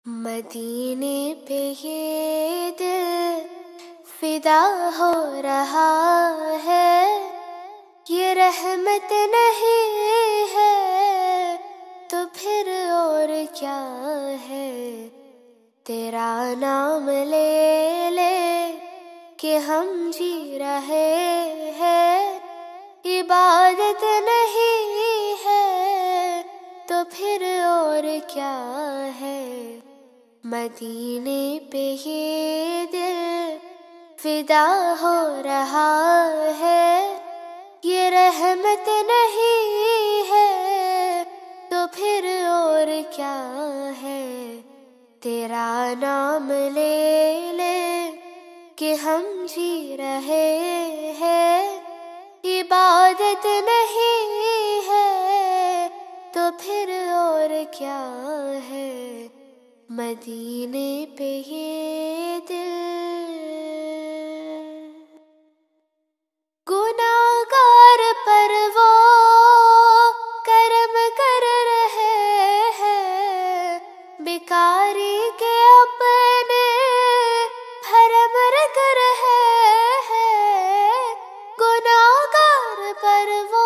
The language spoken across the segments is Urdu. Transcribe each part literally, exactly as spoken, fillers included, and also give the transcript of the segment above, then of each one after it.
مدینے پہ یہ دل فدا ہو رہا ہے، یہ رحمت نہیں ہے تو پھر اور کیا ہے؟ تیرا نام لے لے کہ ہم جی رہے ہیں، عبادت نہیں ہے تو پھر اور کیا ہے؟ مدینے پہ یہ دل فدا ہو رہا ہے، یہ رحمت نہیں ہے تو پھر اور کیا ہے؟ تیرا نام لے لے کہ ہم جی رہے ہیں، عبادت نہیں ہے تو پھر اور کیا ہے؟ مدینے پہ یہ دل گناہگار پر وہ کرم کر رہے ہیں، بیکاری کے اپنے حرم رکھ رہے ہیں۔ گناہگار پر وہ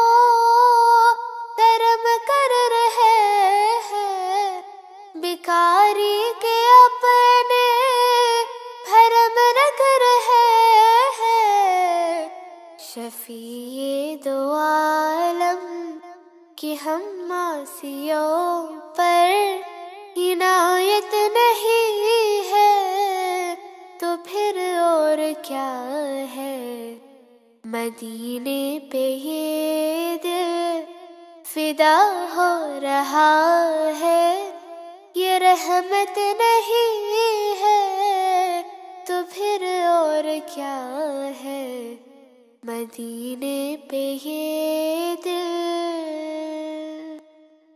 کرم کر رہے ہیں، بیکاری کے اپنے حرم رکھ رہے ہیں۔ شفیع دو عالم کہ ہم معصیوں پر عنایت نہیں ہے تو پھر اور کیا ہے؟ مدینے پہ یہ دل فدا ہو رہا ہے، یہ رحمت نہیں ہے تو پھر اور کیا ہے؟ مدینے پہ یہ دل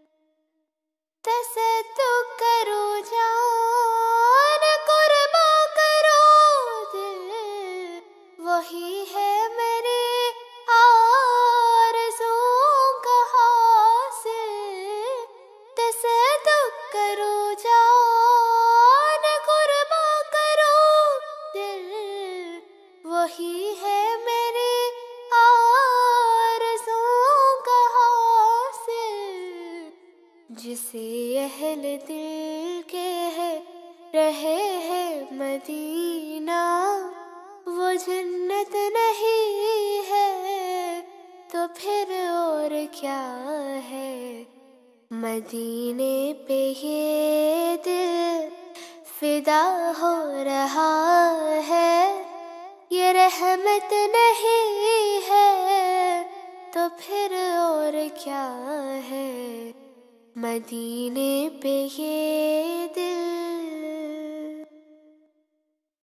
تصدق کرو جان قربا کرو دل، وہی ہے میری آرزوں کا حاصل۔ تصدق کرو جان قربا کرو دل، وہی ہے میری آرزوں کا حاصل۔ جسے اہل دل کے ہے رہے ہیں مدینہ، وہ جنت نہیں ہے تو پھر اور کیا ہے؟ مدینے پہ یہ دل فدا ہو رہا ہے، یہ رحمت نہیں ہے تو پھر اور کیا ہے؟ مدینے پہ یہ دل